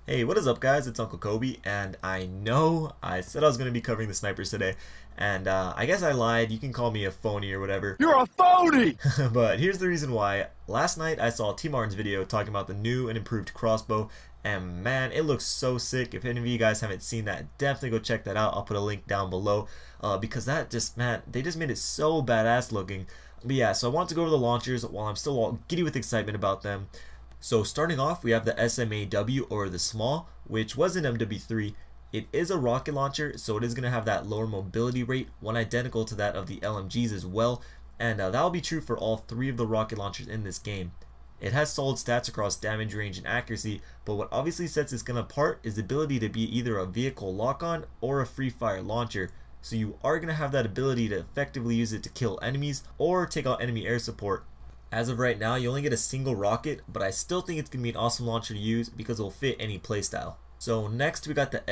Hey, what is up guys? It's Uncle Kobe, and I know I said I was going to be covering the snipers today, and I guess I lied. You can call me a phony or whatever. You're a phony! But here's the reason why. Last night I saw T Martin's video talking about the new and improved crossbow, and man, it looks so sick. If any of you guys haven't seen that, definitely go check that out. I'll put a link down below, because that just, man, they just made it so badass looking. But yeah, so I want to go over the launchers while I'm still all giddy with excitement about them. So starting off, we have the SMAW, or the Small, which was an MW3. It is a rocket launcher, so it is going to have that lower mobility rate, one identical to that of the LMGs as well, and that will be true for all three of the rocket launchers in this game. It has solid stats across damage, range, and accuracy, but what obviously sets this gun apart is the ability to be either a vehicle lock-on or a free fire launcher. So you are going to have that ability to effectively use it to kill enemies or take out enemy air support. As of right now, you only get a single rocket, but I still think it's going to be an awesome launcher to use because it will fit any playstyle. So next we got the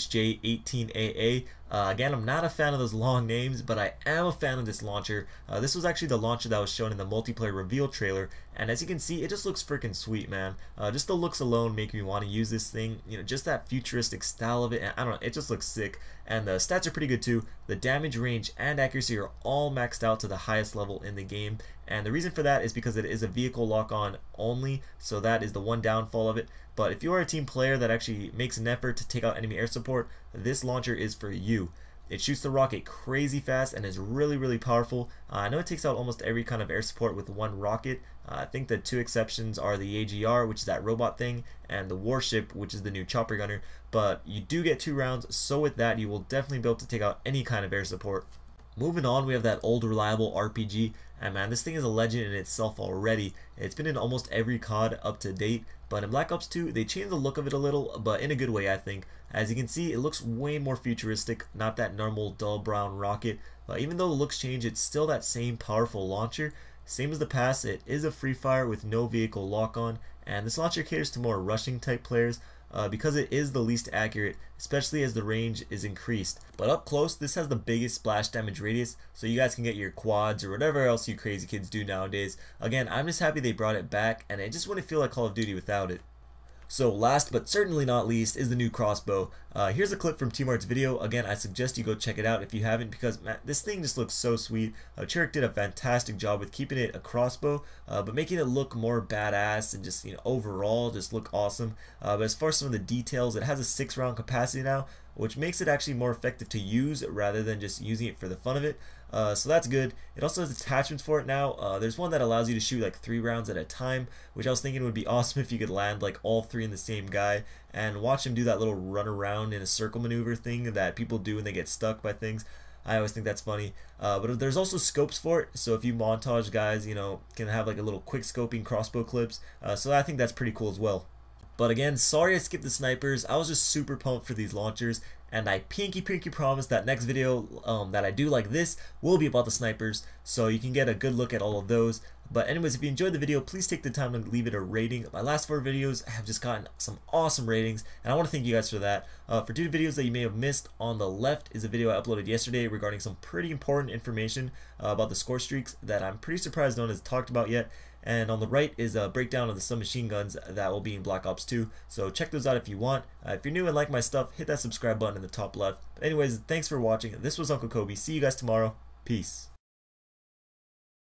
FHJ-18AA. Again, I'm not a fan of those long names, but I am a fan of this launcher. This was actually the launcher that was shown in the multiplayer reveal trailer, and as you can see, it just looks freaking sweet, man. Just the looks alone make me want to use this thing. You know, just that futuristic style of it, and I don't know, it just looks sick. And the stats are pretty good too. The damage, range, and accuracy are all maxed out to the highest level in the game, and the reason for that is because it is a vehicle lock-on only, so that is the one downfall of it. But if you are a team player that actually makes an effort to take out enemy air support, this launcher is for you. It shoots the rocket crazy fast and is really powerful. I know it takes out almost every kind of air support with one rocket. I think the two exceptions are the AGR, which is that robot thing, and the Warship, which is the new chopper gunner. But you do get 2 rounds, so with that you will definitely be able to take out any kind of air support. Moving on, we have that old reliable RPG, and man, this thing is a legend in itself already. It's been in almost every COD up to date, but in Black Ops 2 they changed the look of it a little, but in a good way I think. As you can see, it looks way more futuristic, not that normal dull brown rocket. Even though the looks change, it's still that same powerful launcher. Same as the past, it is a free fire with no vehicle lock-on, and this launcher caters to more rushing type players. Because it is the least accurate, especially as the range is increased. But up close, this has the biggest splash damage radius, so you guys can get your quads or whatever else you crazy kids do nowadays. Again, I'm just happy they brought it back, and it just wouldn't feel like Call of Duty without it. So last but certainly not least is the new crossbow. Here's a clip from T Mart's video. Again, I suggest you go check it out if you haven't, because man, this thing just looks so sweet. Chirik did a fantastic job with keeping it a crossbow, but making it look more badass and just, you know, overall just look awesome. But as far as some of the details, it has a 6-round capacity now, which makes it actually more effective to use rather than just using it for the fun of it. So that's good. It also has attachments for it now. There's one that allows you to shoot like 3 rounds at a time, which I was thinking would be awesome if you could land like all 3 in the same guy and watch him do that little run around in a circle maneuver thing that people do when they get stuck by things. I always think that's funny. But there's also scopes for it, so if you montage guys, you know, can have like a little quick scoping crossbow clips. So I think that's pretty cool as well. But again, sorry I skipped the snipers. I was just super pumped for these launchers, and I pinky promise that next video that I do like this will be about the snipers, so you can get a good look at all of those. But anyways, if you enjoyed the video, please take the time to leave it a rating. My last 4 videos have just gotten some awesome ratings, and I want to thank you guys for that. For 2 videos that you may have missed, on the left is a video I uploaded yesterday regarding some pretty important information about the score streaks that I'm pretty surprised no one has talked about yet. And on the right is a breakdown of the submachine guns that will be in Black Ops 2. So check those out if you want. If you're new and like my stuff, hit that subscribe button in the top left. But anyways, thanks for watching. This was Uncle Kobe. See you guys tomorrow. Peace.